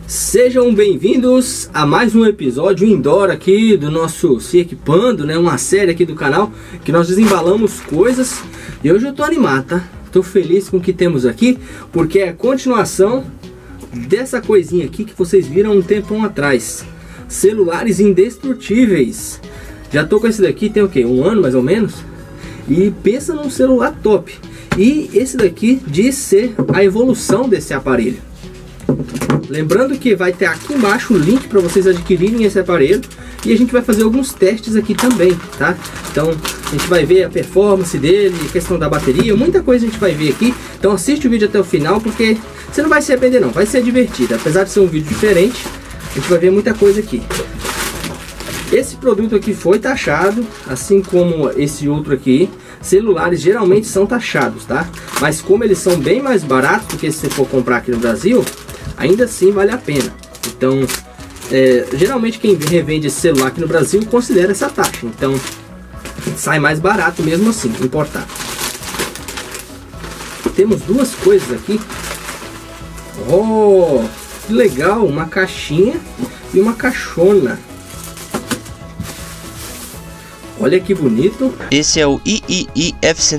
Sejam bem-vindos a mais um episódio indoor aqui do nosso Se Equipando, né? Uma série aqui do canal que nós desembalamos coisas. E hoje eu tô animado, tá? Tô feliz com o que temos aqui, porque é a continuação dessa coisinha aqui que vocês viram um tempão atrás. Celulares indestrutíveis. Já tô com esse daqui tem o quê? Um ano mais ou menos? E pensa num celular top. E esse daqui diz ser a evolução desse aparelho. Lembrando que vai ter aqui embaixo o link para vocês adquirirem esse aparelho. E a gente vai fazer alguns testes aqui também, tá? Então a gente vai ver a performance dele, questão da bateria, muita coisa a gente vai ver aqui. Então assiste o vídeo até o final, porque você não vai se arrepender não, vai ser divertido. Apesar de ser um vídeo diferente, a gente vai ver muita coisa aqui. Esse produto aqui foi taxado, assim como esse outro aqui. Celulares geralmente são taxados, tá? Mas como eles são bem mais baratos do que se você for comprar aqui no Brasil, ainda assim vale a pena. Então, geralmente quem revende esse celular aqui no Brasil considera essa taxa. Então, sai mais barato mesmo assim, importar. Temos duas coisas aqui. Oh, que legal! Uma caixinha e uma caixona. Olha que bonito. Esse é o III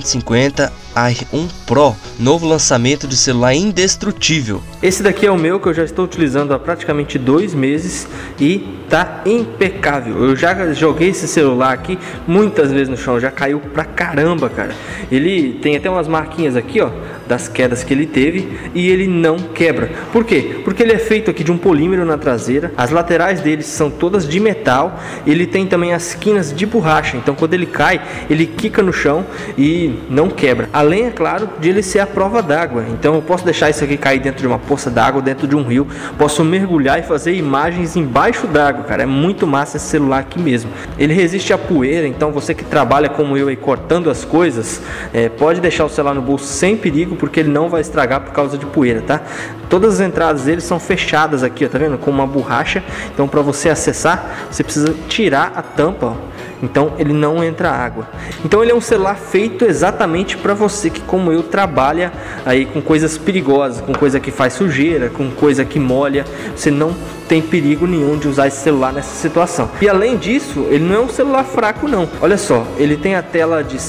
F150 R1 Pro, novo lançamento de celular indestrutível. Esse daqui é o meu, que eu já estou utilizando há praticamente 2 meses e tá impecável. Eu já joguei esse celular aqui muitas vezes no chão, já caiu pra caramba, cara. Ele tem até umas marquinhas aqui, ó, das quedas que ele teve, e ele não quebra. Por quê? Porque ele é feito aqui de um polímero na traseira, as laterais dele são todas de metal, ele tem também as quinas de borracha, então quando ele cai, ele quica no chão e não quebra. Além, é claro, de ele ser a prova d'água. Então eu posso deixar isso aqui cair dentro de uma poça d'água, dentro de um rio, posso mergulhar e fazer imagens embaixo d'água, cara. É muito massa esse celular aqui mesmo. Ele resiste à poeira, então você que trabalha como eu aí cortando as coisas, pode deixar o celular no bolso sem perigo, porque ele não vai estragar por causa de poeira, tá? Todas as entradas dele são fechadas aqui, ó, tá vendo? Com uma borracha. Então para você acessar, você precisa tirar a tampa, ó. Então ele não entra água. Então ele é um celular feito exatamente para você que, como eu, trabalha aí com coisas perigosas, com coisa que faz sujeira, com coisa que molha. Você não tem perigo nenhum de usar esse celular nessa situação. E além disso, ele não é um celular fraco não. Olha só, ele tem a tela de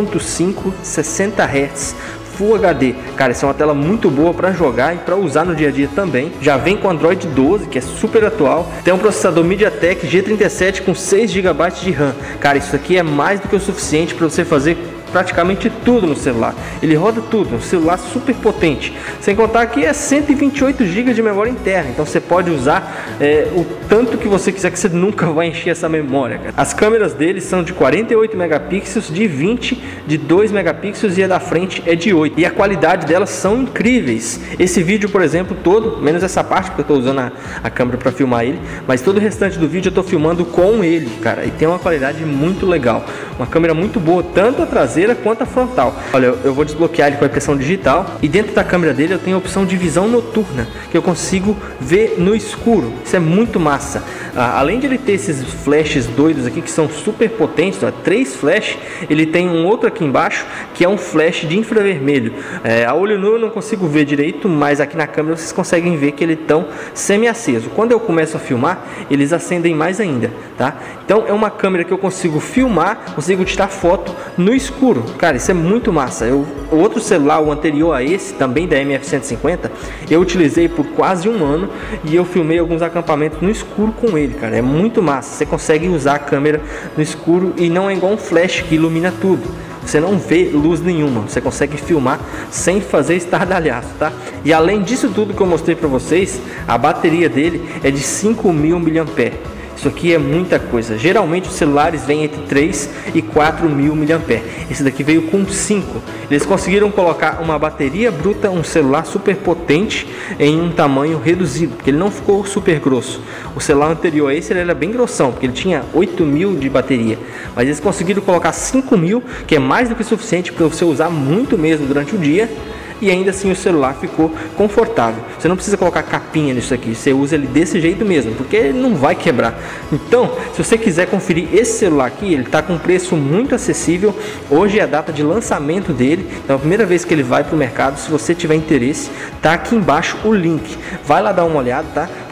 6.5, 60 Hz, Full HD. Cara, essa é uma tela muito boa para jogar e para usar no dia a dia também. Já vem com Android 12, que é super atual. Tem um processador MediaTek G37 com 6 GB de RAM. Cara, isso aqui é mais do que o suficiente para você fazer praticamente tudo no celular. Ele roda tudo, um celular super potente. Sem contar que é 128 GB de memória interna. Então você pode usar o tanto que você quiser, que você nunca vai encher essa memória, cara. As câmeras dele são de 48 megapixels, de 20, de 2 megapixels, e a da frente é de 8. E a qualidade delas são incríveis. Esse vídeo, por exemplo, todo, menos essa parte, porque eu estou usando a câmera para filmar ele, mas todo o restante do vídeo eu estou filmando com ele, cara. E tem uma qualidade muito legal. Uma câmera muito boa, tanto a traseira quanto a frontal. Olha, eu vou desbloquear ele com a impressão digital, e dentro da câmera dele eu tenho a opção de visão noturna, que eu consigo ver no escuro. Isso é muito massa. Além de ele ter esses flashes doidos aqui que são super potentes, ó, 3 flash, ele tem um outro aqui embaixo que é um flash de infravermelho. A olho nu eu não consigo ver direito, mas aqui na câmera vocês conseguem ver que ele tão semi-aceso. Quando eu começo a filmar, eles acendem mais ainda, tá? Então é uma câmera que eu consigo filmar, consigo tirar foto no escuro. Cara, isso é muito massa. O outro celular, o anterior a esse, também da MF150, eu utilizei por quase um ano e eu filmei alguns acampamentos no escuro com ele, cara. É muito massa. Você consegue usar a câmera no escuro e não é igual um flash que ilumina tudo. Você não vê luz nenhuma, você consegue filmar sem fazer estardalhaço, tá? E além disso tudo que eu mostrei para vocês, a bateria dele é de 5.000 mAh. Isso aqui é muita coisa. Geralmente os celulares vêm entre 3 e 4.000 mAh. Esse daqui veio com 5. Eles conseguiram colocar uma bateria bruta, um celular super potente, em um tamanho reduzido, porque ele não ficou super grosso. O celular anterior a esse ele era bem grossão, porque ele tinha 8.000 de bateria. Mas eles conseguiram colocar 5.000, que é mais do que suficiente para você usar muito mesmo durante o dia. E ainda assim o celular ficou confortável. Você não precisa colocar capinha nisso aqui, você usa ele desse jeito mesmo, porque ele não vai quebrar. Então, se você quiser conferir esse celular aqui, ele está com um preço muito acessível. Hoje é a data de lançamento dele, então a primeira vez que ele vai para o mercado. Se você tiver interesse, tá aqui embaixo o link. Vai lá dar uma olhada, tá? Porque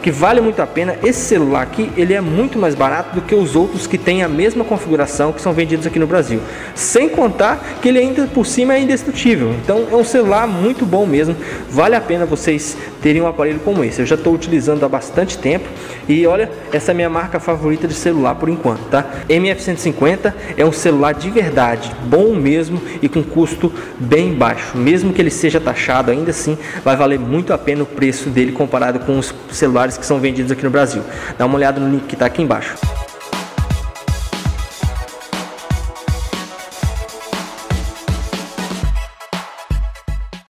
que vale muito a pena. Esse celular aqui, ele é muito mais barato do que os outros que têm a mesma configuração que são vendidos aqui no Brasil, sem contar que ele ainda por cima é indestrutível. Então é um celular muito bom mesmo, vale a pena vocês terem um aparelho como esse. Eu já estou utilizando há bastante tempo e olha, essa é a minha marca favorita de celular por enquanto, tá? MF150 é um celular de verdade, bom mesmo e com custo bem baixo. Mesmo que ele seja taxado, ainda assim vai valer muito a pena o preço dele comparado com os celulares que são vendidos aqui no Brasil. Dá uma olhada no link que está aqui embaixo.